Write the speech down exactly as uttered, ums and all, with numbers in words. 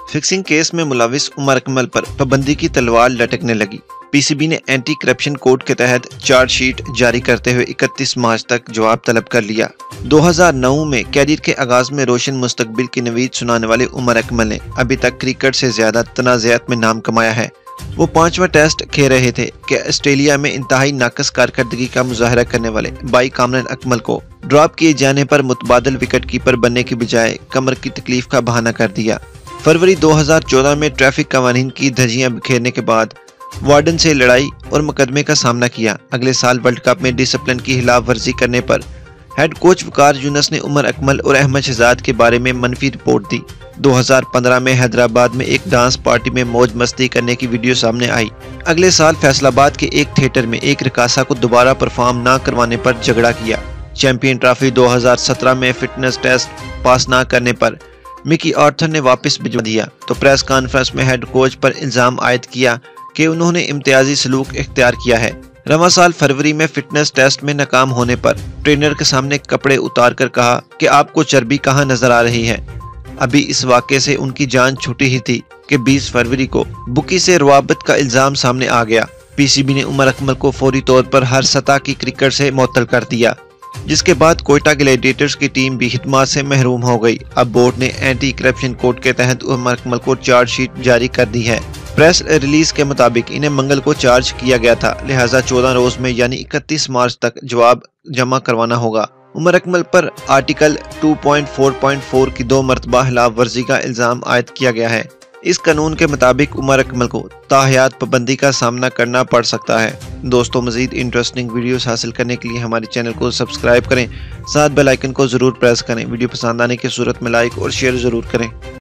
Fixing case में मुलविस उमर अकमल पर पाबंदी की तलवार लटकने लगी। पीसीबी ने एंटी करप्शन कोड के तहत चार्जशीट जारी करते हुए इकतीस मार्च तक जवाब तलब कर लिया। दो हज़ार नौ में कैरियर के आगाज में रोशन मुस्तकबिल की नवीद सुनाने वाले उमर अकमल ने अभी तक क्रिकेट से ज्यादा तनाज़ात में नाम कमाया है। वो पांचवा टेस्ट खेल रहे थे कि ऑस्ट्रेलिया में इंतहाई नाकस कारकर्दगी का मुजाहरा करने वाले बाई कामरान अकमल को ड्रॉप किए जाने पर मुतबादल विकेट कीपर बनने की बजाय कमर की तकलीफ का बहाना कर दिया। फरवरी दो हज़ार चौदह में ट्रैफिक कवानीन की धज्जियां बिखेरने के बाद वार्डन से लड़ाई और मुकदमे का सामना किया। अगले साल वर्ल्ड कप में डिसिप्लिन की खिलाफ वर्जी करने पर हेड कोच वकार यूनुस ने उमर अकमल और अहमद शहजाद के बारे में मनफी रिपोर्ट दी। दो हज़ार पंद्रह में हैदराबाद में एक डांस पार्टी में मौज मस्ती करने की वीडियो सामने आई। अगले साल फैसलाबाद के एक थिएटर में एक रकासा को दोबारा परफॉर्म न करवाने पर झगड़ा किया। चैंपियन ट्रॉफी दो हज़ार सत्रह में फिटनेस टेस्ट पास न करने पर मिकी आर्थर ने वापस भिजवा दिया तो प्रेस कॉन्फ्रेंस में हेड कोच पर इल्जाम आयद किया कि उन्होंने इम्तियाजी सलूक इख्तियार किया है। रवां साल फरवरी में फिटनेस टेस्ट में नाकाम होने पर ट्रेनर के सामने कपड़े उतार कर कहा कि आपको चर्बी कहाँ नजर आ रही है। अभी इस वाक़े से उनकी जान छूटी ही थी कि बीस फरवरी को बुकी से रुआबत का इल्जाम सामने आ गया। पीसीबी ने उमर अकमल को फौरी तौर पर हर सतह की क्रिकेट से मुअत्तल कर दिया, जिसके बाद कोयटा ग्लैडिएटर्स की टीम भी खिदमत से महरूम हो गई। अब बोर्ड ने एंटी करप्शन कोड के तहत उमर अकमल को चार्जशीट जारी कर दी है। प्रेस रिलीज के मुताबिक इन्हें मंगल को चार्ज किया गया था, लिहाजा चौदह रोज में यानी इकतीस मार्च तक जवाब जमा करवाना होगा। उमर अकमल पर आर्टिकल दो पॉइंट चार पॉइंट चार की दो मरतबा खिलाफ वर्जी का इल्जाम आयद किया गया है। इस कानून के मुताबिक उमर अकमल को ताहयात पाबंदी का सामना करना पड़ सकता है। दोस्तों, मजीद इंटरेस्टिंग वीडियोस हासिल करने के लिए हमारे चैनल को सब्सक्राइब करें, साथ बेल आइकन को जरूर प्रेस करें। वीडियो पसंद आने की सूरत में लाइक और शेयर जरूर करें।